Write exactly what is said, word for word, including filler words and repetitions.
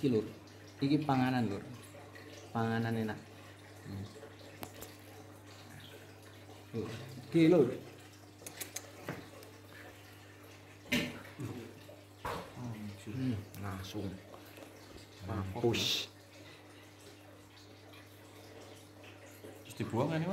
iki lur. Iki panganan lur. Panganan enak. Hmm. Lur, iki lur. Hmm, langsung mampus. Terus dibuang kan?